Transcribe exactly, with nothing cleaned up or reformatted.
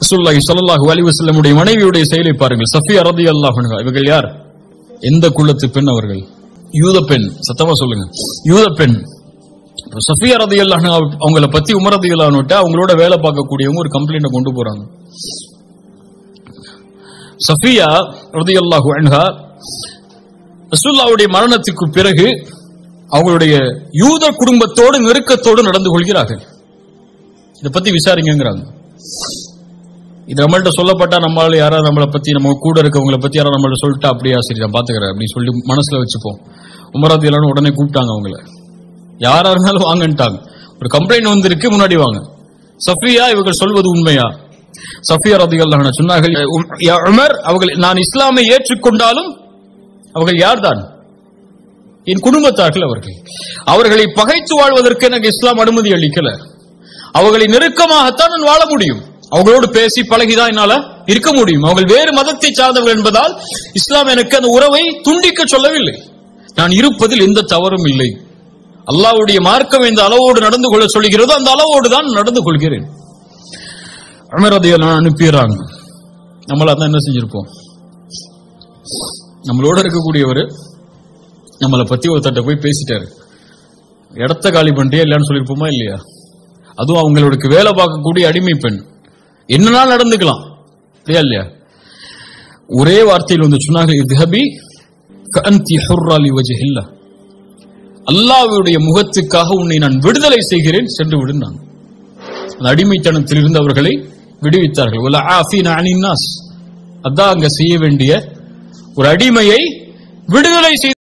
ரசூலுல்லாஹி ஸல்லல்லாஹு அலைஹி வஸல்லம் உடைய மனைவியுடைய செயலை பாருங்கள். சஃபியா ரலியல்லாஹு அன்ஹா இவர்கள் யார்? எந்த குலத்து பெண் அவர்கள்? யூத பெண். சத்தமா சொல்லுங்க, யூத பெண். சஃபியா ரலியல்லாஹு அன்ஹா அவங்கள பத்தி உமர் ரலியல்லாஹு அன்ஹு அவங்களோட வேலை பார்க்கக்கூடியவங்க ஒரு கம்ப்ளைண்ட் கொண்டு போறாங்க. சஃபியா ரலியல்லாஹு அன்ஹா ரசூலுல்லாஹ்வுடைய மரணத்துக்கு பிறகு அவங்களுடைய யூத குடும்பத்தோடு நெருக்கத்தோடு நடந்து கொள்கிறார்கள். இதை பத்தி விசாரிங்கிறாங்க. இது நம்மள்ட்ட சொல்லப்பட்டா நம்மளால யாராவது நம்மளை பத்தி நம்ம கூட இருக்கவங்களை பத்தி யாராவது நம்மள்ட்ட சொல்லிட்டா அப்படியா சரி நான் பாத்துக்கிறேன் அப்படின்னு சொல்லி மனசுல வச்சுப்போம். உமர் ரலியல்லாஹு அன்ஹு உடனே கூப்பிட்டாங்க அவங்கள. யாரா இருந்தாலும் வாங்கன்ட்டாங்க. ஒரு கம்ப்ளைண்ட் வந்திருக்கு, முன்னாடி வாங்க. சஃபியா இவர்கள் சொல்வது உண்மையா? சஃபியா ரலியல்லாஹு அன்ஹா சொன்னார்கள், யா உமர், அவர்கள் நான் இஸ்லாமை ஏற்றுக்கொண்டாலும் அவர்கள் யார்தான்? என் குடும்பத்தார்கள். அவர்கள் அவர்களை பகைத்து வாழ்வதற்கு எனக்கு இஸ்லாம் அனுமதி அளிக்கல. அவர்களை நெருக்கமாகத்தான் நான் வாழ முடியும். அவங்களோடு பேசி பழகிதான் என்னால இருக்க முடியும். அவர்கள் வேறு மதத்தை சார்ந்தவர்கள் என்பதால் இஸ்லாம் எனக்கு அந்த உறவை துண்டிக்க சொல்லவில்லை. நான் இருப்பதில் எந்த தவறும் இல்லை. அல்லாஹ்வுடைய மார்க்கம் எந்த அளவோடு நடந்து கொள்ள சொல்கிறதோ அந்த அளவோடு தான் நடந்து கொள்கிறேன். உமர் ரலியல்லாஹு அன்ஹு அனுப்பிடுறாங்க. நம்மள அதான் என்ன செஞ்சிருப்போம்? நம்மளோட இருக்கக்கூடியவர் நம்மளை பத்தி ஒருத்தட்ட போய் பேசிட்டாரு, இடத்த காலி பண்றியா இல்லையான்னு சொல்லிருப்போமா இல்லையா? அதுவும் அவங்களுக்கு வேலை பார்க்கக்கூடிய அடிமை பெண், என்னன்னா நடந்துக்கலாம் இல்லையா இல்லையா? ஒரே வார்த்தையில் வந்து சொன்னாங்க, இத்ஹபி கஅன்தி ஹுர்ரா லிவஜ்ஹில்லாஹ், அல்லாஹ்வுடைய முகத்துக்காக உன்னை நான் விடுதலை செய்கிறேன், சென்று விடுனாங்க. அந்த அடிமைத்தனத்தில் இருந்து அவர்களை விடுவித்தார்கள். வல ஆஃபீனா அனின் நாஸ், அதான் அங்க செய்ய வேண்டிய ஒரு அடிமையை விடுதலை செய்து